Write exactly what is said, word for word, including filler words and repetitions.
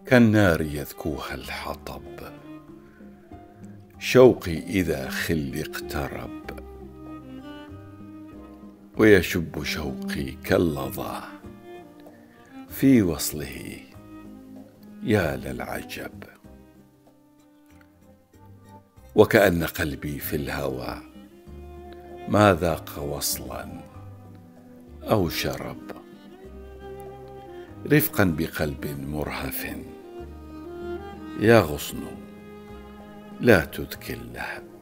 كالنار يذكوها الحطب، شوقي إذا خلي اقترب، ويشب شوقي كاللظى في وصله، يا للعجب. وكأن قلبي في الهوى ما ذاق وصلا أو شرب، رفقا بقلب مرهف يا غصن لا تذكي اللهب.